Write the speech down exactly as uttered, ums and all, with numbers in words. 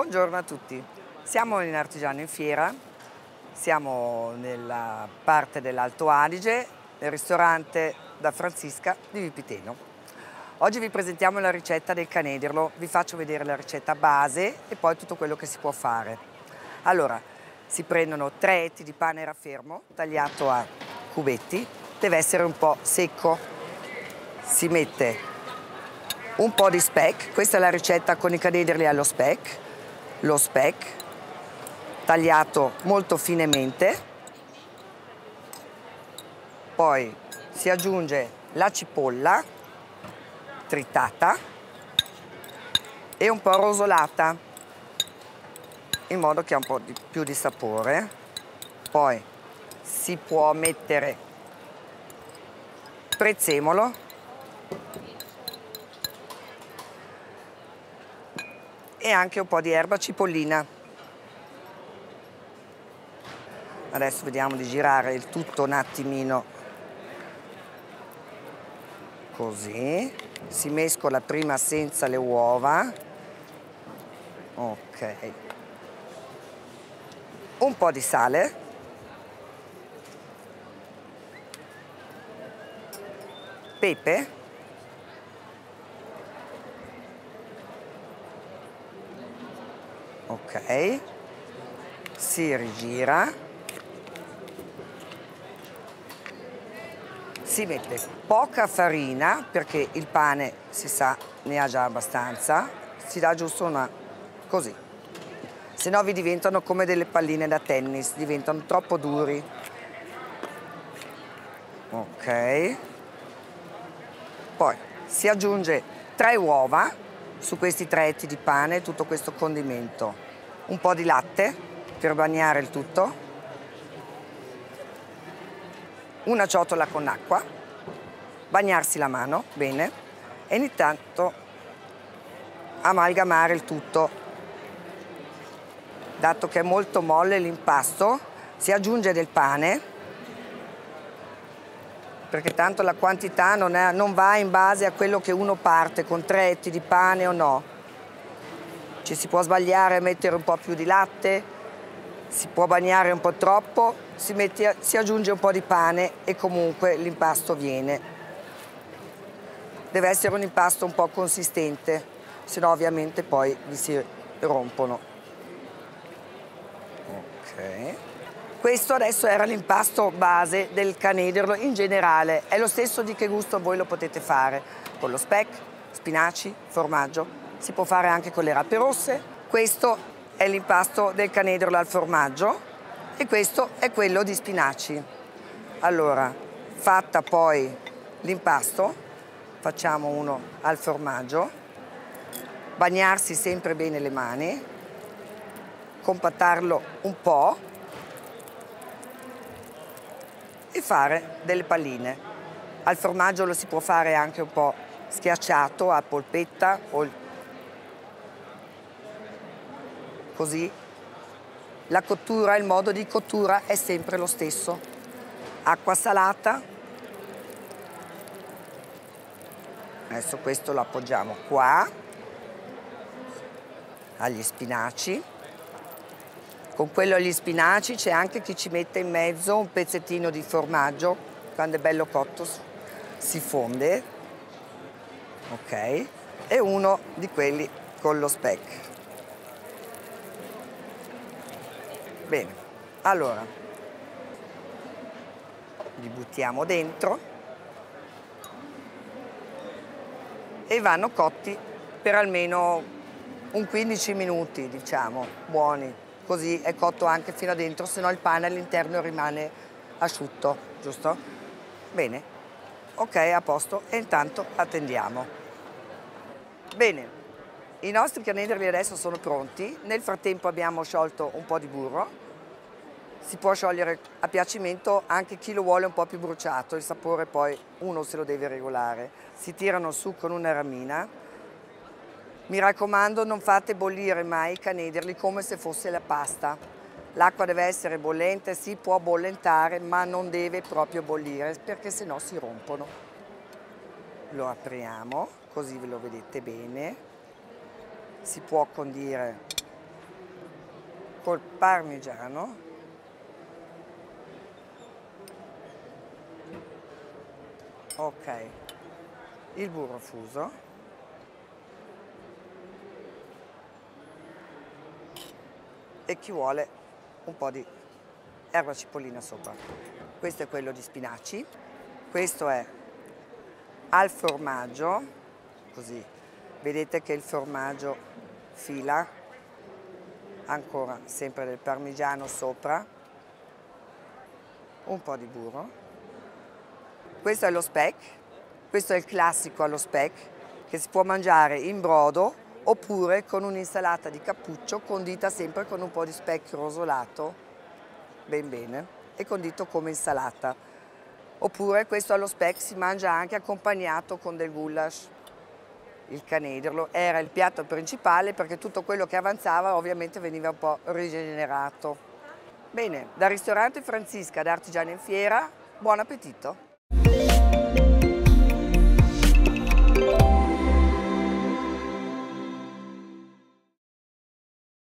Buongiorno a tutti, siamo in Artigiano in Fiera, siamo nella parte dell'Alto Adige, nel ristorante da Francisca di Vipiteno. Oggi vi presentiamo la ricetta del canederlo, vi faccio vedere la ricetta base e poi tutto quello che si può fare. Allora, si prendono tre etti di pane raffermo tagliato a cubetti, deve essere un po' secco, si mette un po' di speck, questa è la ricetta con i canederli allo speck, lo speck tagliato molto finemente, poi si aggiunge la cipolla tritata e un po' rosolata in modo che ha un po' di, più di sapore. Poi si può mettere prezzemolo e anche un po' di erba cipollina. Adesso vediamo di girare il tutto un attimino così. Si mescola prima senza le uova. Ok. Un po' di sale. Pepe. Ok. Si rigira. Si mette poca farina perché il pane, si sa, ne ha già abbastanza, si dà giusto una così, se no vi diventano come delle palline da tennis, diventano troppo duri. Ok, poi si aggiunge tre uova su questi tre etti di pane, tutto questo condimento, un po' di latte per bagnare il tutto, una ciotola con acqua, bagnarsi la mano bene e ogni tanto amalgamare il tutto. Dato che è molto molle l'impasto, si aggiunge del pane, perché tanto la quantità non, è, non va in base a quello che uno parte, con tre etti di pane o no. Ci si può sbagliare a mettere un po' più di latte, si può bagnare un po' troppo, si, mette, si aggiunge un po' di pane e comunque l'impasto viene. Deve essere un impasto un po' consistente, se no ovviamente poi vi si rompono. Ok. Questo adesso era l'impasto base del canederlo in generale, è lo stesso di che gusto voi lo potete fare, con lo speck, spinaci, formaggio, si può fare anche con le rape rosse. Questo è l'impasto del canederlo al formaggio e questo è quello di spinaci. Allora, fatta poi l'impasto, facciamo uno al formaggio, bagnarsi sempre bene le mani, compattarlo un po' e fare delle palline. Al formaggio lo si può fare anche un po' schiacciato a polpetta o così. La cottura, il modo di cottura è sempre lo stesso. Acqua salata. Adesso questo lo appoggiamo qua, agli spinaci. Con quello agli spinaci c'è anche chi ci mette in mezzo un pezzettino di formaggio, quando è bello cotto si fonde. Ok. E uno di quelli con lo speck. Bene, allora li buttiamo dentro e vanno cotti per almeno un quindici minuti, diciamo, buoni. Così è cotto anche fino a dentro, se no il pane all'interno rimane asciutto, giusto? Bene, ok, a posto, e intanto attendiamo. Bene. I nostri canederli adesso sono pronti, nel frattempo abbiamo sciolto un po' di burro, si può sciogliere a piacimento anche chi lo vuole un po' più bruciato, il sapore poi uno se lo deve regolare. Si tirano su con una ramina, mi raccomando non fate bollire mai i canederli come se fosse la pasta, l'acqua deve essere bollente, si può bollentare ma non deve proprio bollire perché sennò si rompono. Lo apriamo, così ve lo vedete bene. Si può condire col parmigiano, ok, il burro fuso, e chi vuole un po' di erba cipollina sopra. Questo è quello di spinaci, questo è al formaggio, così vedete che il formaggio fila, ancora sempre del parmigiano sopra, un po' di burro. Questo è lo speck, questo è il classico allo speck che si può mangiare in brodo oppure con un'insalata di cappuccio condita sempre con un po' di speck rosolato, ben bene, e condito come insalata. Oppure questo allo speck si mangia anche accompagnato con del goulash. Il canederlo era il piatto principale perché tutto quello che avanzava ovviamente veniva un po' rigenerato. Bene, dal ristorante Franzisca da Artigiani in Fiera, buon appetito!